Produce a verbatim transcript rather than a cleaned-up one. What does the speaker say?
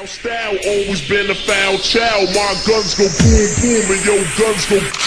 Style always been a foul child. My guns go boom boom and your guns go.